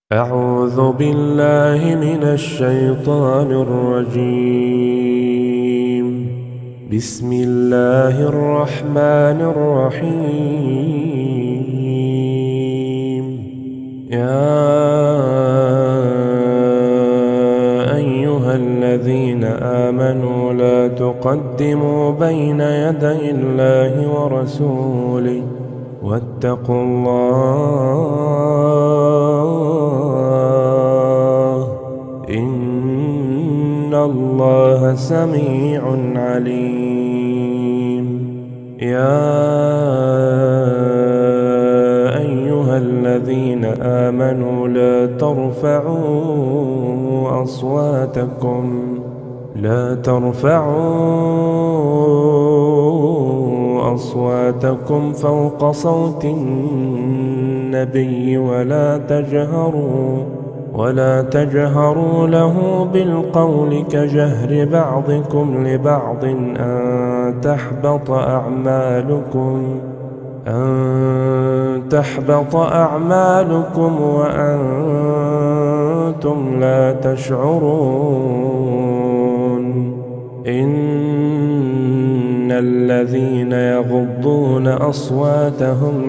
أعوذ بالله من الشيطان الرجيم. بسم الله الرحمن الرحيم. يا أيها الذين آمنوا لا تقدموا بين يدي الله ورسوله واتقوا الله إن الله سميع عليم. يا أيها الذين آمنوا لا ترفعوا أصواتكم فوق صوت النبي ولا تجهروا له بالقول كجهر بعضكم لبعض أن تحبط أعمالكم وأنتم لا تشعرون. إن الذين يغضون أصواتهم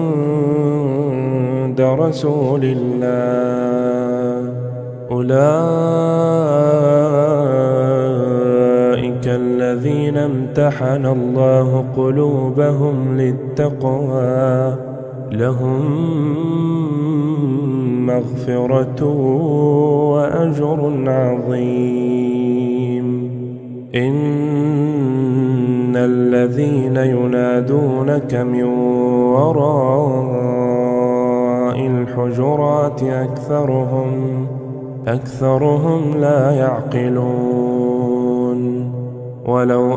عند رسول الله أولئك الذين امتحن الله قلوبهم للتقوى لهم مغفرة وأجر عظيم. إن الذين ينادونك من وراء الحجرات أكثرهم لا يعقلون. ولو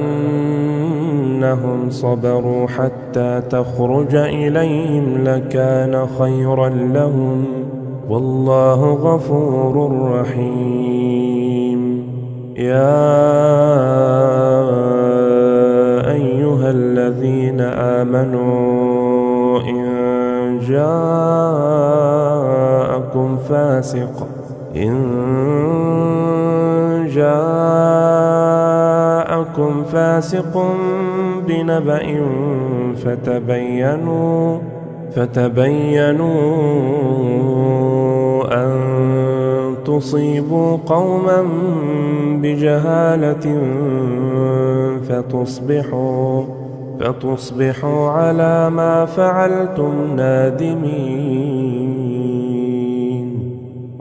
أنهم صبروا حتى تخرج إليهم لكان خيرا لهم والله غفور رحيم. يا أيها الذين آمنوا إن جاءكم فاسق بنبأ فتبينوا أن تصيبوا قوما بجهالة فتصبحوا على ما فعلتم نادمين.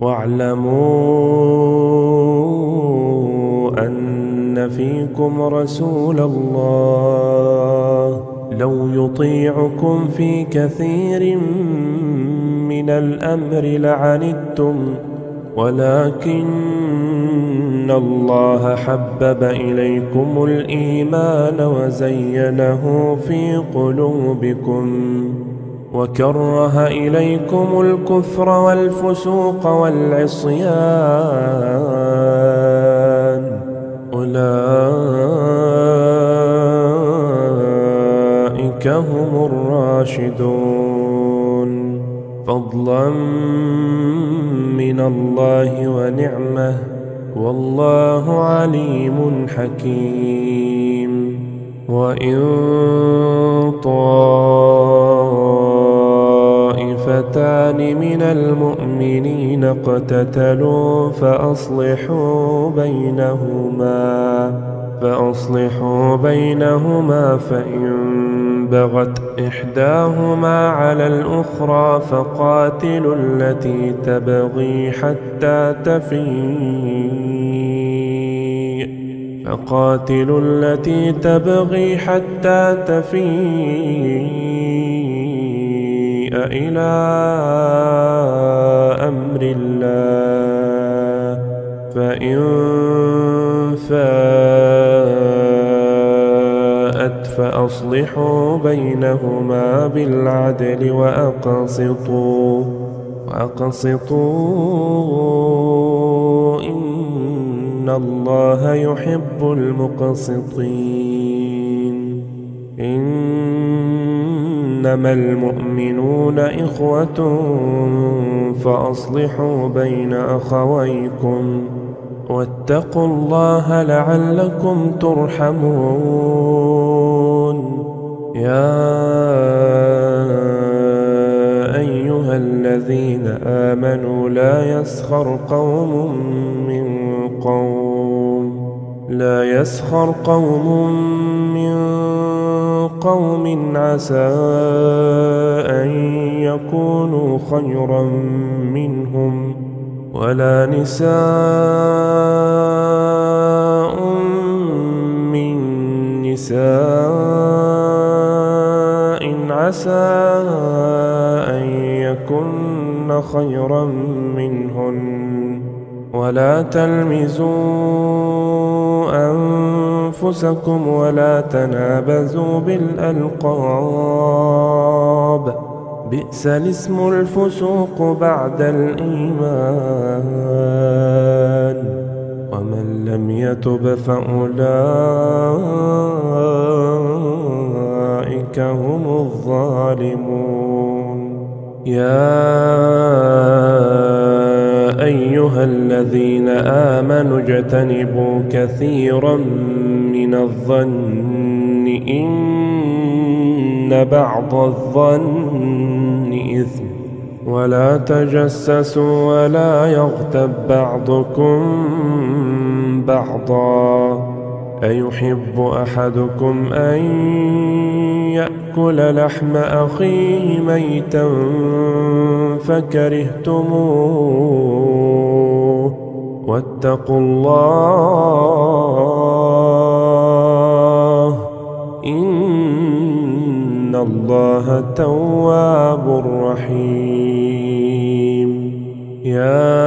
واعلموا أن فيكم رسول الله لو يطيعكم في كثير من الأمر لعنتم ولكن الله حبب إليكم الإيمان وزينه في قلوبكم وكره إليكم الكفر والفسوق والعصيان أولئك هم الراشدون فضلا من الله ونعمة والله عليم حكيم. وإن طائفتان من المؤمنين اقتتلوا فأصلحوا بينهما فإن بغت إحداهما على الأخرى فقاتلوا التي تبغي حتى تفيء إلى أمر الله فإن فاءت فأصلحوا بينهما بالعدل وأقسطوا إن الله يحب المقسطين. إن إنما المؤمنون إخوة فأصلحوا بين أخويكم واتقوا الله لعلكم ترحمون. يا أيها الذين آمنوا لا يسخر قوم من قوم عسى أن يكونوا خيرا منهم ولا نساء من نساء عسى أن يكن خيرا منهن ولا تلمزوا أنفسكم ولا تنابزوا بالألقاب بئس الاسم الفسوق بعد الإيمان ومن لم يتب فأولئك هم الظالمون. يا أيها الذين آمنوا اجتنبوا كثيرا من الظن إن بعض الظن إثم ولا تجسسوا ولا يغتب بعضكم بعضا أيحب أحدكم أن يأكل لحم أخيه ميتا فكرهتموه واتقوا الله إن الله تواب رحيم. يا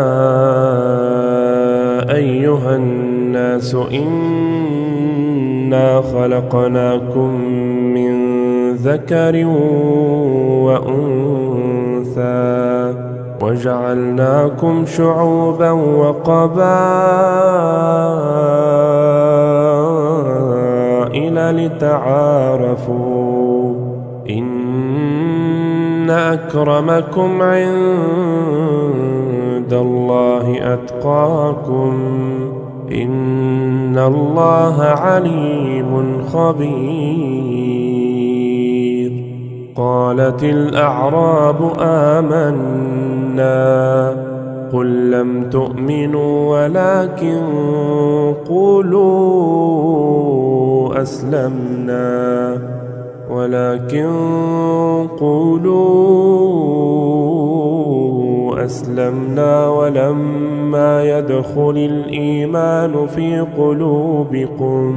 أيها الناس إنا خلقناكم من ذكر وأنثى وجعلناكم شعوبا وقبائل لتعارفوا إن أكرمكم عند الله أتقاكم إن الله عليم خبير. قالت الأعراب آمنا قل لم تؤمنوا ولكن قولوا أسلمنا ولما يدخل الإيمان في قلوبكم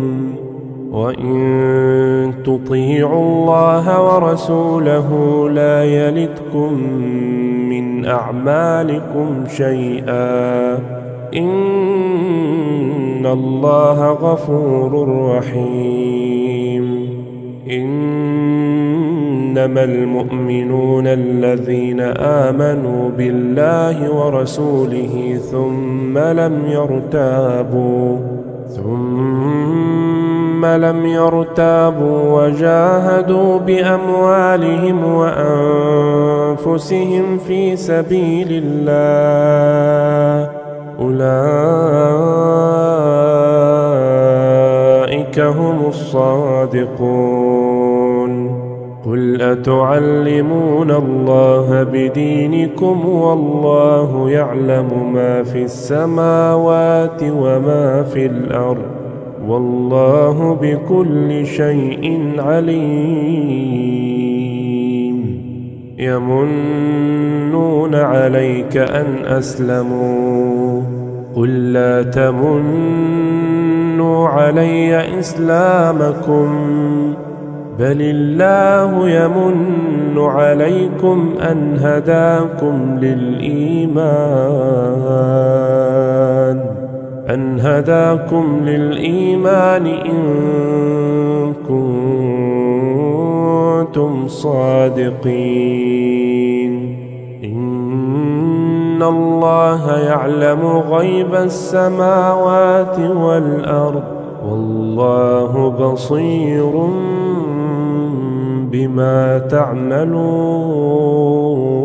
وإن تطيعوا الله ورسوله لا يلتكم من أعمالكم شيئا إن الله غفور رحيم. إنما المؤمنون الذين آمنوا بالله ورسوله ثم لم يرتابوا وجاهدوا بأموالهم وأنفسهم في سبيل الله أولئك هم الصادقون. قل أتعلمون الله بدينكم والله يعلم ما في السماوات وما في الأرض والله بكل شيء عليم. يمنون عليك أن أسلموا قل لا تمنوا علي إسلامكم بل الله يمن عليكم أن هداكم للإيمان إن كنتم صادقين. إن الله يعلم غيب السماوات والأرض والله بصير بما تعملون.